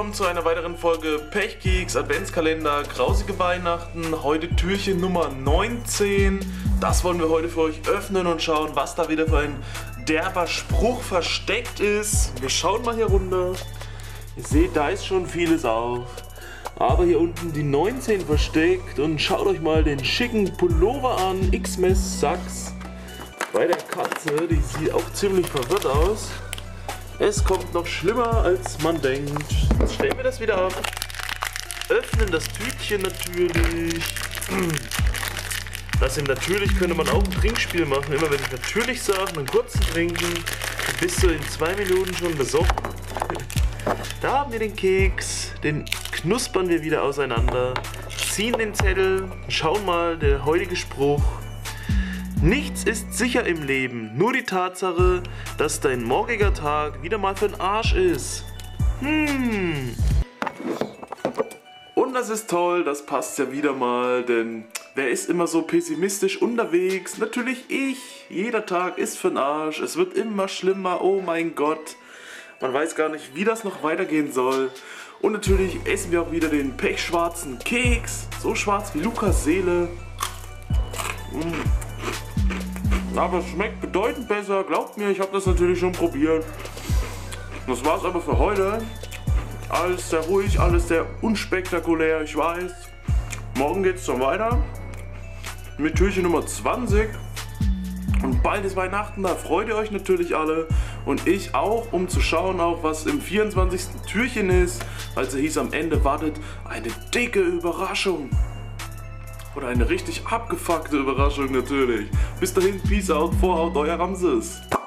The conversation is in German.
willkommen zu einer weiteren Folge Pechkeks Adventskalender Grausige Weihnachten. Heute Türchen Nummer 19. Das wollen wir heute für euch öffnen und schauen, was da wieder für ein derber Spruch versteckt ist. Wir schauen mal hier runter. Ihr seht, da ist schon vieles auf. Aber hier unten die 19 versteckt und schaut euch mal den schicken Pullover an. Xmas Sachs. Bei der Katze, die sieht auch ziemlich verwirrt aus. Es kommt noch schlimmer als man denkt. Jetzt stellen wir das wieder ab. Öffnen das Tütchen natürlich. Das natürlich könnte man auch ein Trinkspiel machen. Immer wenn ich natürlich sage, einen kurzen trinken, dann bist du in 2 Minuten schon besoffen. Da haben wir den Keks, den knuspern wir wieder auseinander, ziehen den Zettel, schauen mal, der heutige Spruch. Nichts ist sicher im Leben, nur die Tatsache, dass dein morgiger Tag wieder mal für den Arsch ist. Und das ist toll, das passt ja wieder mal, denn wer ist immer so pessimistisch unterwegs? Natürlich ich. Jeder Tag ist für den Arsch, es wird immer schlimmer, oh mein Gott. Man weiß gar nicht, wie das noch weitergehen soll. Und natürlich essen wir auch wieder den pechschwarzen Keks, so schwarz wie Lukas Seele. Aber es schmeckt bedeutend besser, glaubt mir, ich habe das natürlich schon probiert. Das war's aber für heute. Alles sehr ruhig, alles sehr unspektakulär, ich weiß. Morgen geht's dann weiter mit Türchen Nummer 20. Und bald ist Weihnachten, da freut ihr euch natürlich alle. Und ich auch, um zu schauen auch, was im 24. Türchen ist. Also hieß am Ende, wartet eine dicke Überraschung. Oder eine richtig abgefuckte Überraschung natürlich. Bis dahin, Peace out, Vorhaut, euer Ramses.